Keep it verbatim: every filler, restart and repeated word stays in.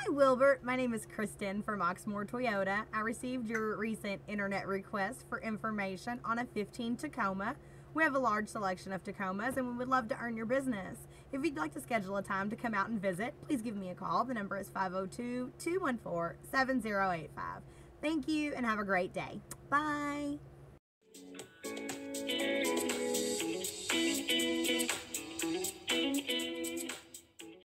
Hi, Wilbert. My name is Kristen from Oxmoor Toyota. I received your recent internet request for information on a fifteen Tacoma. We have a large selection of Tacomas and we would love to earn your business. If you'd like to schedule a time to come out and visit, please give me a call. The number is five oh two, two one four, seven oh eight five. Thank you and have a great day. Bye.